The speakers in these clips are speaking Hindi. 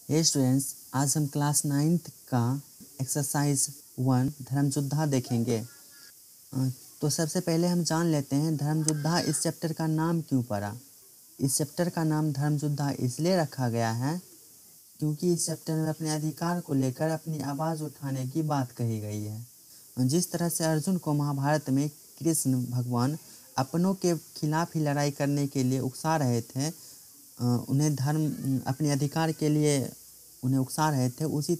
हे स्टूडेंट्स, आज हम क्लास 9th का एक्सरसाइज 1 धर्मयुद्धा देखेंगे। तो सबसे पहले हम जान लेते हैं धर्मयुद्धा इस चैप्टर का नाम क्यों पड़ा। इस चैप्टर का नाम धर्मयुद्धा इसलिए रखा गया है क्योंकि इस चैप्टर में अपने अधिकार को लेकर अपनी आवाज़ उठाने की बात कही गई है। जिस तरह से अर्जुन को महाभारत में कृष्ण भगवान अपनों के खिलाफ ही लड़ाई करने के लिए उकसा रहे थे, उन्हें अपने अधिकार के लिए उन्हें उकसा रहे थे, उसी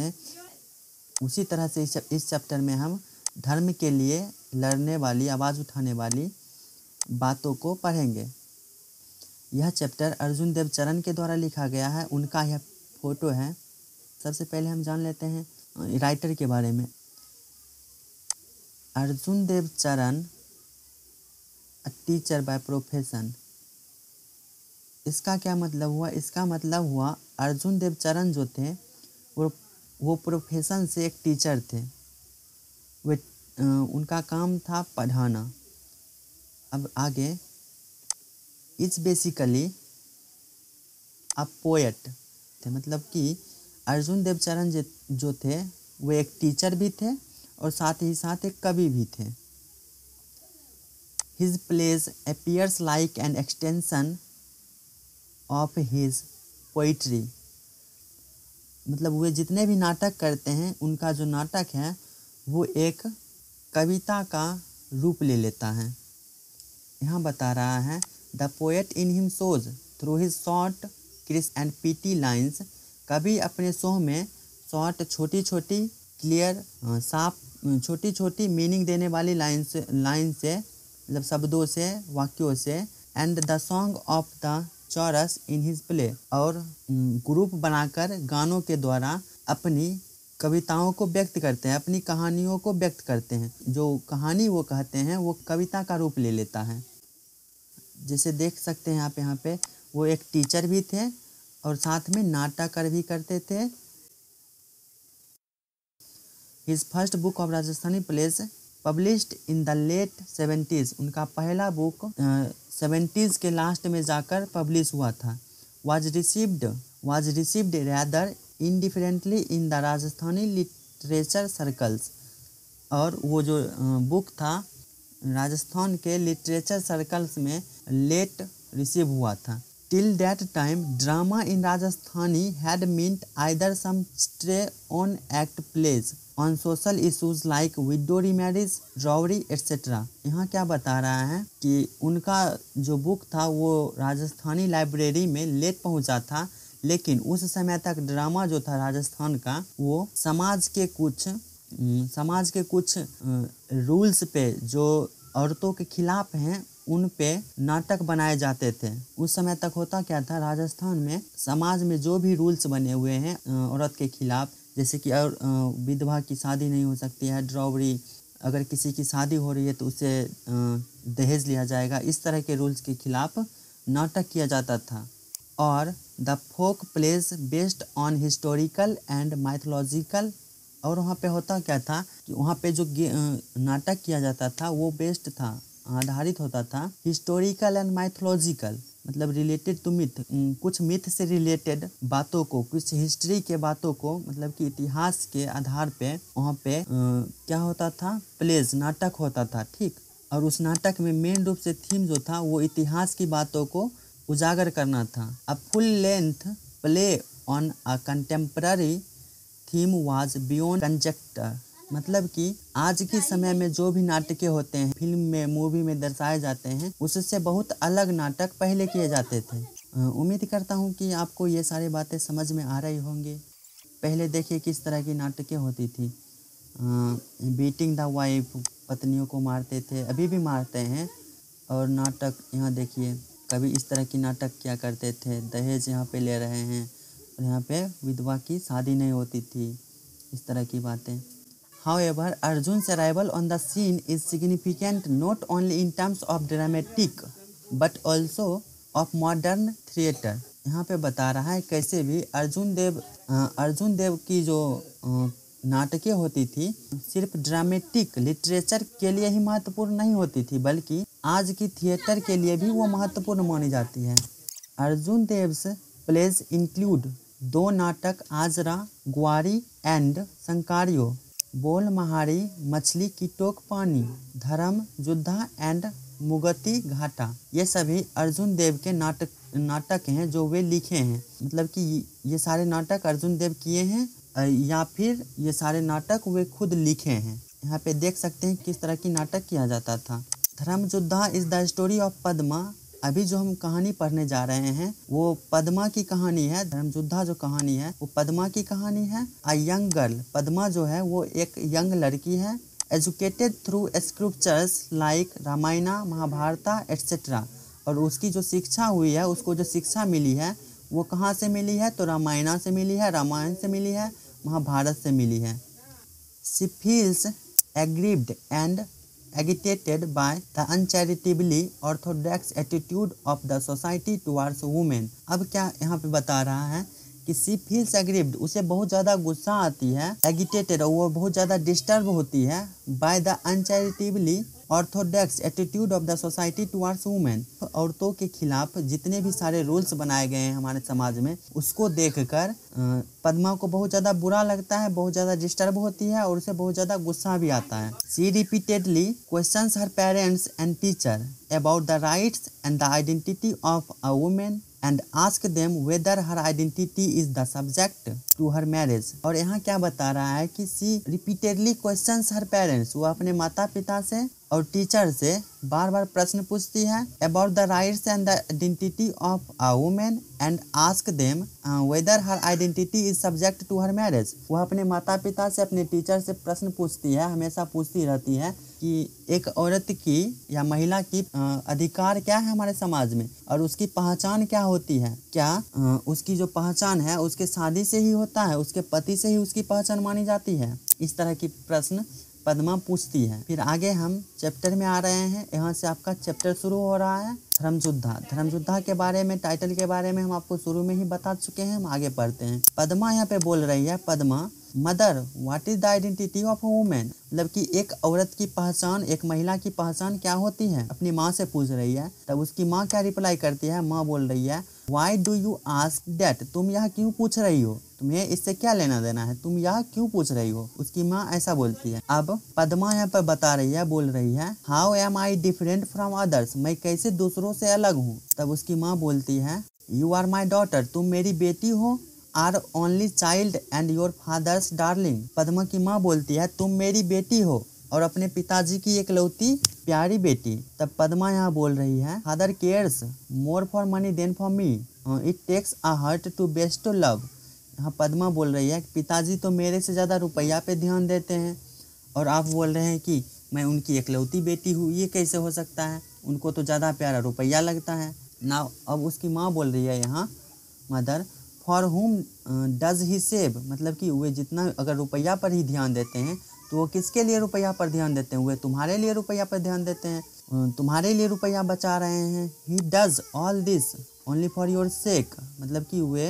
तरह से इस चैप्टर में हम धर्म के लिए लड़ने वाली, आवाज़ उठाने वाली बातों को पढ़ेंगे। यह चैप्टर अर्जुन देव चरण के द्वारा लिखा गया है, उनका यह फोटो है। सबसे पहले हम जान लेते हैं राइटर के बारे में। अर्जुन देव चरण, अ टीचर बाय प्रोफेशन। इसका क्या मतलब हुआ? इसका मतलब हुआ अर्जुन देव चरण जो थे वो प्रोफेशन से एक टीचर थे। वे उनका काम था पढ़ाना। अब आगे, इज बेसिकली अ पोएट थे, मतलब कि अर्जुन देव चरण जो थे वो एक टीचर भी थे और साथ ही साथ एक कवि भी थे। His plays appears like an extension of his poetry. मतलब वे जितने भी नाटक करते हैं, उनका जो नाटक है वो एक कविता का रूप ले लेता है। यहाँ बता रहा है the poet in him shows through his short crisp and pithy lines. कवि अपने शो में शॉर्ट, छोटी छोटी, क्लियर, साफ, छोटी छोटी मीनिंग देने वाली लाइन से मतलब शब्दों से, वाक्यों से, and the song of the chorus in his play, और ग्रुप बनाकर गानों के द्वारा अपनी कविताओं को व्यक्त करते हैं, अपनी कहानियों को व्यक्त करते हैं। जो कहानी वो कहते हैं वो कविता का रूप ले लेता है। जैसे देख सकते हैं आप यहाँ पे, वो एक टीचर भी थे और साथ में नाटक भी करते थे। His first book of Rajasthani plays published in the late 70s। उनका पहला बुक 70s के लास्ट में जाकर पब्लिश हुआ था। was received rather indifferently in the Rajasthani literature circles. और वो जो बुक था राजस्थान के लिटरेचर सर्कल्स में लेट रिसीव हुआ था। Till that time drama in Rajasthani had meant either some stray one act plays on social issues like widow remarriage, dowry etcetera. यहाँ क्या बता रहा है कि उनका जो बुक था वो राजस्थानी लाइब्रेरी में लेट पहुँचा था, लेकिन उस समय तक ड्रामा जो था राजस्थान का वो समाज के कुछ रूल्स पे, जो औरतों के खिलाफ हैं, उन पे नाटक बनाए जाते थे। उस समय तक होता क्या था, राजस्थान में समाज में जो भी रूल्स बने हुए हैं औरत के खिलाफ, जैसे कि विधवा की शादी नहीं हो सकती है, ड्रॉवरी, अगर किसी की शादी हो रही है तो उसे दहेज लिया जाएगा, इस तरह के रूल्स के खिलाफ नाटक किया जाता था। और the folk plays based on historical and mythological. और वहाँ पे होता क्या था कि वहाँ पे जो नाटक किया जाता था वो बेस्ड था, आधारित होता था हिस्टोरिकल एंड माइथोलॉजिकल, मतलब रिलेटेड टू मिथ, कुछ मिथ से रिलेटेड बातों को, कुछ हिस्ट्री के बातों को, मतलब कि इतिहास के आधार पे वहाँ पे क्या होता था, प्लेज, नाटक होता था, ठीक। और उस नाटक में मेन रूप से थीम जो था वो इतिहास की बातों को उजागर करना था। A full length play on a contemporary theme was beyond conjecture. मतलब कि आज के समय में जो भी नाटकें होते हैं, फिल्म में, मूवी में दर्शाए जाते हैं, उससे बहुत अलग नाटक पहले किए जाते थे। उम्मीद करता हूँ कि आपको ये सारी बातें समझ में आ रही होंगी। पहले देखिए किस तरह की नाटकें होती थी। बीटिंग द वाइफ, पत्नियों को मारते थे, अभी भी मारते हैं। और नाटक यहाँ देखिए, कभी इस तरह की नाटक क्या करते थे, दहेज यहाँ पे ले रहे हैं, और यहाँ पे विधवा की शादी नहीं होती थी, इस तरह की बातें। However, Arjun's arrival on the scene is significant not only in terms of dramatic but also of modern theatre। यहाँ पे बता रहा है कैसे भी अर्जुन देव की जो नाटकें होती थी सिर्फ ड्रामेटिक लिटरेचर के लिए ही महत्वपूर्ण नहीं होती थी, बल्कि आज की थिएटर के लिए भी वो महत्वपूर्ण मानी जाती है। अर्जुन देव्स plays include दो नाटक आजरा ग्वारी एंड संकारियो, बोल महारी, मछली की टोक पानी, धर्म युद्धा एंड मुगती घाटा, ये सभी अर्जुन देव के नाटक हैं जो वे लिखे हैं। मतलब कि ये सारे नाटक अर्जुन देव किए हैं या फिर ये सारे नाटक वे खुद लिखे हैं। यहाँ पे देख सकते हैं किस तरह की नाटक किया जाता था। Dharma Yuddha is the story of Padma. अभी जो हम कहानी पढ़ने जा रहे हैं वो पद्मा की कहानी है। धर्म युद्धा जो कहानी है वो पद्मा की कहानी है। अ यंग गर्ल, पद्मा जो है वो एक यंग लड़की है। Educated through scriptures like Ramayana Mahabharata etcetera, और उसकी जो शिक्षा हुई है, उसको जो शिक्षा मिली है वो कहाँ से मिली है? तो रामायणा से मिली है, रामायण से मिली है, महाभारत से मिली है। She feels aggrieved and agitated by the uncharitably orthodox attitude of the society towards women। अब क्या यहाँ पे बता रहा है कि she feels aggrieved, उसे बहुत ज़्यादा गुस्सा आती है, agitated, और वो बहुत ज़्यादा डिस्टर्ब होती है, by the uncharitably orthodox attitude of the society towards women। औरतों के खिलाफ जितने भी सारे रूल्स बनाए गए हैं हमारे समाज में, उसको देखकर पद्मा को बहुत ज़्यादा बुरा लगता है, बहुत ज़्यादा डिस्टर्ब होती है और उसे बहुत ज़्यादा गुस्सा भी आता है। She repeatedly questions her parents and teacher about the rights and the identity of a woman and ask them whether her identity is the subject to her marriage। और यहाँ क्या बता रहा है कि she repeatedly questions her parents, वो अपने माता पिता से और टीचर से बार बार प्रश्न पूछती है about the rights and the identity of a woman and ask them whether her identity is subject to her marriage। वह अपने माता पिता से, अपने टीचर से प्रश्न पूछती है, हमेशा पूछती रहती है कि एक औरत की या महिला की अधिकार क्या है हमारे समाज में और उसकी पहचान क्या होती है। क्या उसकी जो पहचान है उसके शादी से ही होता है, उसके पति से ही उसकी पहचान मानी जाती है। इस तरह की प्रश्न पद्मा पूछती है। फिर आगे हम चैप्टर में आ रहे हैं। यहाँ से आपका चैप्टर शुरू हो रहा है धर्म युद्धा। धर्म युद्धा के बारे में, टाइटल के बारे में हम आपको शुरू में ही बता चुके हैं। हम आगे पढ़ते हैं। पद्मा यहाँ पे बोल रही है, Padma mother what is the identity of a woman, मतलब कि एक औरत की पहचान, एक महिला की पहचान क्या होती है, अपनी माँ से पूछ रही है। तब उसकी माँ क्या रिप्लाई करती है? माँ बोल रही है why do you ask that, तुम यह क्यों पूछ रही हो, तुम्हें इससे क्या लेना देना है, तुम यह क्यों पूछ रही हो। उसकी माँ ऐसा बोलती है। अब पद्मा यहाँ पर बता रही है, बोल रही है how am I different from others, मैं कैसे दूसरों से अलग हूँ। तब उसकी माँ बोलती है यू आर माई डॉटर, तुम मेरी बेटी हो, our only child and your father's darling. Padma की माँ बोलती है तुम मेरी बेटी हो और अपने पिताजी की एकलौती प्यारी बेटी। तब पद्मा यहाँ बोल रही है father cares more for money than for me, it takes a heart to bestow love. यहाँ पद्मा बोल रही है कि पिताजी तो मेरे से ज़्यादा रुपया पे ध्यान देते हैं और आप बोल रहे हैं कि मैं उनकी एकलौती बेटी हूँ, ये कैसे हो सकता है, उनको तो ज़्यादा प्यारा रुपया लगता है ना। अब उसकी माँ बोल रही है यहाँ mother for whom does he save, मतलब कि वे जितना अगर रुपया पर ही ध्यान देते हैं तो वो किसके लिए रुपया पर ध्यान देते हैं, वे तुम्हारे लिए रुपया पर ध्यान देते हैं, तुम्हारे लिए रुपया बचा रहे हैं। He does all this only for your sake, मतलब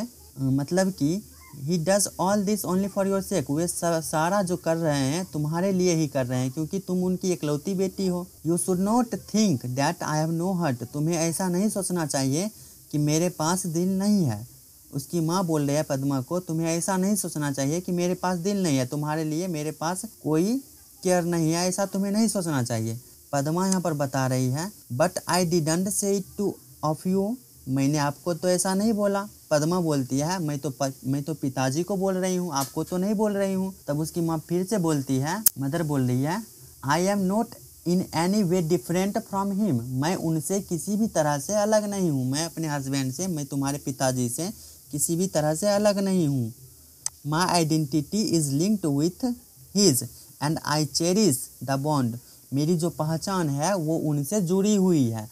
कि he does all this only for your sake, वे सारा जो कर रहे हैं तुम्हारे लिए ही कर रहे हैं क्योंकि तुम उनकी एकलौती बेटी हो। You should not think that I have no heart, तुम्हें ऐसा नहीं सोचना चाहिए कि मेरे पास दिल नहीं है। उसकी माँ बोल रही है पद्मा को तुम्हें ऐसा नहीं सोचना चाहिए कि मेरे पास दिल नहीं है, तुम्हारे लिए मेरे पास कोई केयर नहीं है, ऐसा तुम्हें नहीं सोचना चाहिए। पद्मा यहाँ पर बता रही है but I didn't say it to of you, मैंने आपको तो ऐसा नहीं बोला। पद्मा बोलती है मैं तो पिताजी को बोल रही हूँ, आपको तो नहीं बोल रही हूँ। तब उसकी माँ फिर से बोलती है, मदर बोल रही है I am not in any way different from him, मैं उनसे किसी भी तरह से अलग नहीं हूँ, मैं अपने हस्बैंड से, मैं तुम्हारे पिताजी से किसी भी तरह से अलग नहीं हूँ। My identity is linked with his and I cherish the bond, मेरी जो पहचान है वो उनसे जुड़ी हुई है।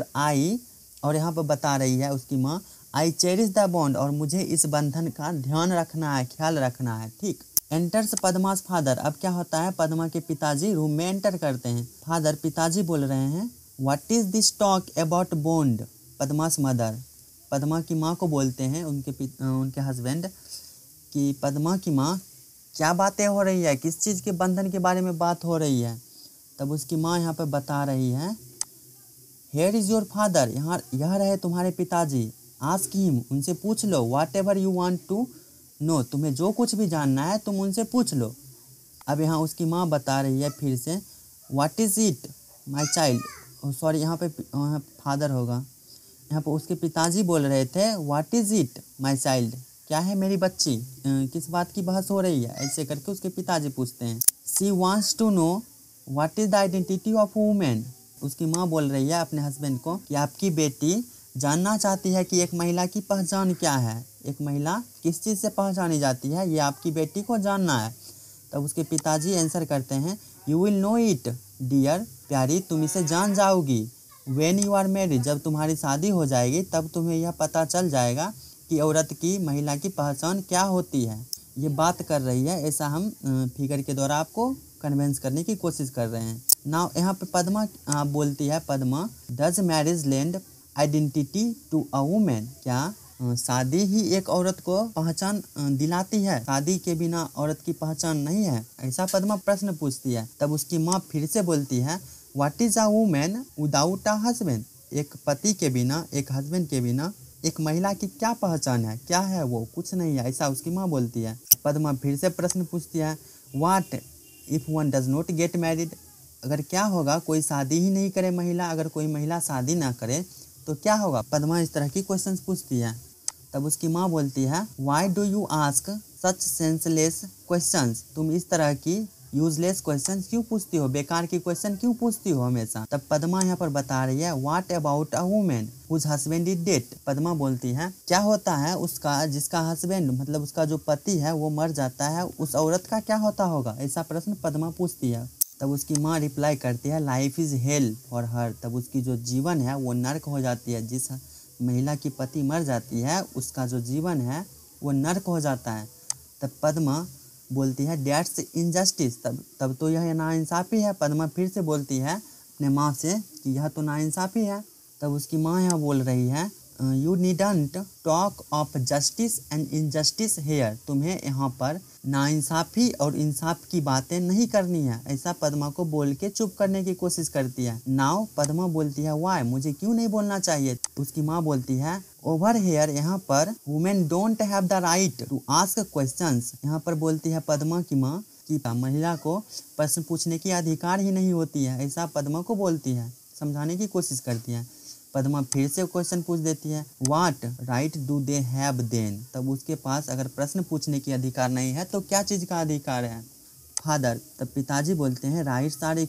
और यहाँ पर बता रही है उसकी माँ आई चेरिश द बॉन्ड, और मुझे इस बंधन का ध्यान रखना है, ख्याल रखना है। ठीक। एंटर्स पद्मास फादर, अब क्या होता है पद्मा के पिताजी रूम में एंटर करते हैं। फादर, पिताजी बोल रहे हैं what is this talk about bond, Padma's mother, Padma की माँ को बोलते हैं उनके हस्बैंड कि पद्मा की माँ क्या बातें हो रही है, किस चीज़ के बंधन के बारे में बात हो रही है। तब उसकी माँ यहाँ पर बता रही है हेयर इज़ योर फादर, यह रहे तुम्हारे पिताजी, आस्क हिम, उनसे पूछ लो, whatever you want to know, तुम्हें जो कुछ भी जानना है तुम उनसे पूछ लो। अब यहाँ उसकी माँ बता रही है फिर से, what is it my child, sorry यहाँ पे फादर होगा, यहाँ पर उसके पिताजी बोल रहे थे what is it my child, क्या है मेरी बच्ची, किस बात की बहस हो रही है, ऐसे करके उसके पिताजी पूछते हैं। She wants to know what is the identity of woman, उसकी माँ बोल रही है अपने हस्बैंड को कि आपकी बेटी जानना चाहती है कि एक महिला की पहचान क्या है, एक महिला किस चीज़ से पहचानी जाती है, ये आपकी बेटी को जानना है। तब उसके पिताजी आंसर करते हैं, you will know it dear, प्यारी तुम इसे जान जाओगी, व्हेन यू आर मैरिड, जब तुम्हारी शादी हो जाएगी तब तुम्हें यह पता चल जाएगा कि औरत की, महिला की पहचान क्या होती है। ये बात कर रही है, ऐसा हम फिगर के द्वारा आपको कन्विंस करने की कोशिश कर रहे हैं। नाउ यहाँ पे पद्मा बोलती है, Padma does marriage lend identity to a woman, क्या शादी ही एक औरत को पहचान दिलाती है, शादी के बिना औरत की पहचान नहीं है, ऐसा पद्मा प्रश्न पूछती है। तब उसकी माँ फिर से बोलती है, what is a woman without a husband, एक पति के बिना, एक हस्बैंड के बिना एक महिला की क्या पहचान है, क्या है वो, कुछ नहीं है, ऐसा उसकी माँ बोलती है। पद्मा फिर से प्रश्न पूछती है, what if one does not get married, अगर क्या होगा कोई शादी ही नहीं करे महिला, अगर कोई महिला शादी ना करे तो क्या होगा। पद्मा इस तरह की क्वेश्चंस पूछती है। तब उसकी माँ बोलती है, why do you ask such senseless questions, तुम इस तरह की यूजलेस क्वेश्चन क्यों पूछती हो, बेकार की क्वेश्चन क्यों पूछती हो हमेशा। तब पद्मा यहाँ पर बता रही है, what about a woman whose husband is dead, Padma बोलती है क्या होता है उसका, जिसका हस्बैंड मतलब उसका जो पति है वो मर जाता है, उस औरत का क्या होता होगा, ऐसा प्रश्न पद्मा पूछती है। तब उसकी माँ रिप्लाई करती है, life is hell for her, तब उसकी जो जीवन है वो नर्क हो जाती है, जिस महिला की पति मर जाती है उसका जो जीवन है वो नर्क हो जाता है। तब पद्मा बोलती है, दैट्स इनजस्टिस, तब तो यह नाइंसाफ़ी है। पद्मा फिर से बोलती है अपने माँ से कि यह तो नाइंसाफ़ी है। तब उसकी माँ यहाँ बोल रही है, you needn't talk of justice and injustice here, तुम्हें यहाँ पर नाइंसाफ़ी और इंसाफ की बातें नहीं करनी है, ऐसा पद्मा को बोल के चुप करने की कोशिश करती है। नाउ पद्मा बोलती है, वाई, मुझे क्यों नहीं बोलना चाहिए। उसकी माँ बोलती है, ओवर हेयर, यहाँ पर women don't have the right to ask questions, यहाँ पर बोलती है पद्मा की माँ कि महिला को प्रश्न पूछने की अधिकार ही नहीं होती है, ऐसा पद्मा को बोलती है, समझाने की कोशिश करती है। पद्मा फिर से क्वेश्चन पूछ देती है, what right do they have then, तब उसके पास अगर प्रश्न पूछने की अधिकार नहीं है तो क्या चीज़ का अधिकार है। फादर, तब पिताजी बोलते हैं, राइट्स आर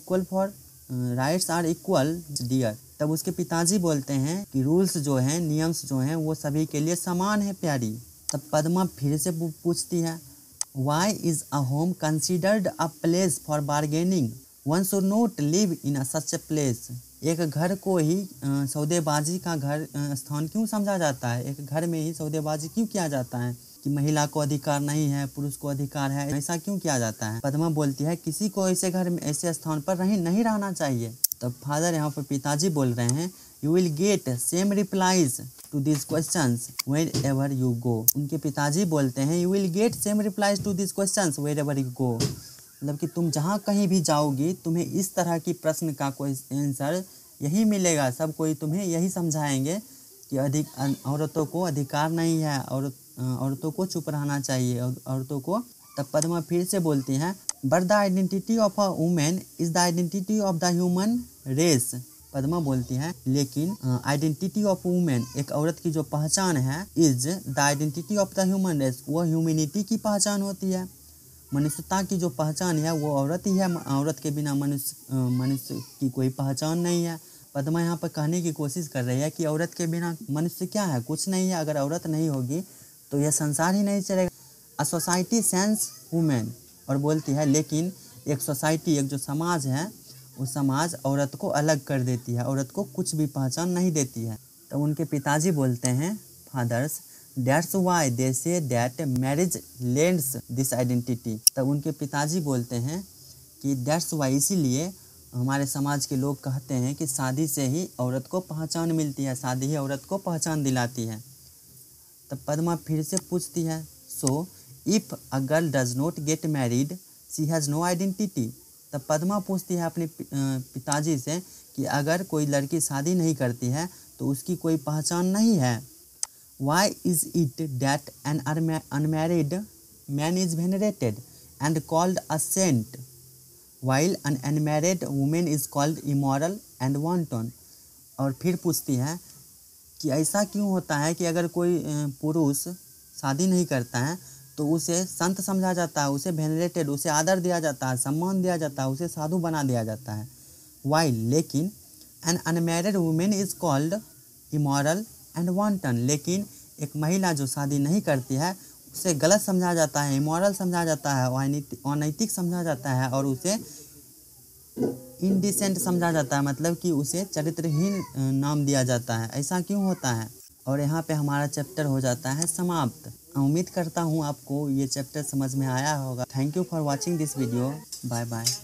इक्वल डियर, तब उसके पिताजी बोलते हैं कि रूल्स जो हैं, नियम्स जो हैं वो सभी के लिए समान है प्यारी। तब पद्मा फिर से पूछती है, why is a home considered a place for bargaining, one should not live in such a place, एक घर को ही सौदेबाजी का घर स्थान क्यों समझा जाता है, एक घर में ही सौदेबाजी क्यों किया जाता है कि महिला को अधिकार नहीं है पुरुष को अधिकार है, ऐसा क्यों किया जाता है। पद्मा बोलती है, किसी को ऐसे घर में, ऐसे स्थान पर नहीं रहना चाहिए। तब फादर यहाँ पर पिताजी बोल रहे हैं, you will get same replies to this questions wherever you go, उनके पिताजी बोलते हैं, you will get same replies to this questions wherever you go, मतलब कि तुम जहाँ कहीं भी जाओगी तुम्हें इस तरह की प्रश्न का कोई आंसर यही मिलेगा, सब कोई तुम्हें यही समझाएंगे कि औरतों को अधिकार नहीं है, औरतों को चुप रहना चाहिए औरतों को। तब पद्मा फिर से बोलती हैं, but the identity of a woman is the identity of the human race, Padma बोलती है लेकिन आइडेंटिटी ऑफ वुमेन, एक औरत की जो पहचान है, is the identity of the human race, वो ह्यूमैनिटी की पहचान होती है, मनुष्यता की जो पहचान है वो औरत ही है, औरत के बिना मनुष्य की कोई पहचान नहीं है। पद्मा यहाँ पर कहने की कोशिश कर रही है कि औरत के बिना मनुष्य क्या है, कुछ नहीं है, अगर औरत नहीं होगी तो यह संसार ही नहीं चलेगा। अ सोसाइटी सेंस वुमेन, और बोलती है लेकिन एक सोसाइटी, एक जो समाज है वो समाज औरत को अलग कर देती है, औरत को कुछ भी पहचान नहीं देती है। तो उनके पिताजी बोलते हैं, fathers, that's why they say that marriage lends this identity, तब उनके पिताजी बोलते हैं कि दैट्स वाई, इसीलिए हमारे समाज के लोग कहते हैं कि शादी से ही औरत को पहचान मिलती है, शादी ही औरत को पहचान दिलाती है। तब पद्मा फिर से पूछती है, so if a girl does not get married she has no identity, तब पद्मा पूछती है अपने पिताजी से कि अगर कोई लड़की शादी नहीं करती है तो उसकी कोई पहचान नहीं है। Why is it that an unmarried man is venerated and called a saint, while an unmarried woman is called immoral and wanton? और फिर पूछती है कि ऐसा क्यों होता है कि अगर कोई पुरुष शादी नहीं करता है तो उसे संत समझा जाता है, उसे वेनरेटेड, उसे आदर दिया जाता है, सम्मान दिया जाता है, उसे साधु बना दिया जाता है। वाइल लेकिन an unmarried woman is called immoral and wanton, लेकिन एक महिला जो शादी नहीं करती है उसे गलत समझा जाता है, इमोरल समझा जाता है, अनैतिक समझा जाता है और उसे इनडिसेंट समझा जाता है, मतलब कि उसे चरित्रहीन नाम दिया जाता है। ऐसा क्यों होता है? और यहाँ पे हमारा चैप्टर हो जाता है समाप्त। उम्मीद करता हूँ आपको ये चैप्टर समझ में आया होगा। Thank you for watching this video. Bye bye.